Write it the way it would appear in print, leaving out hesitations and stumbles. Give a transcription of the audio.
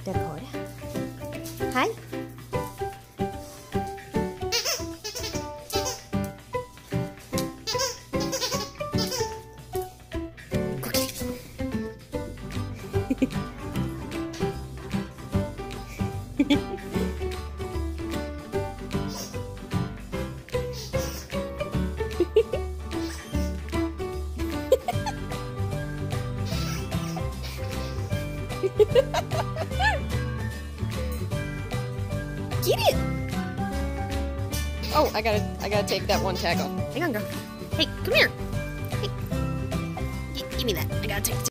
Dakota. Hi. Get it! Oh, I gotta take that one tag off. Hang on, girl. Hey, come here. Hey, give me that. I gotta take it.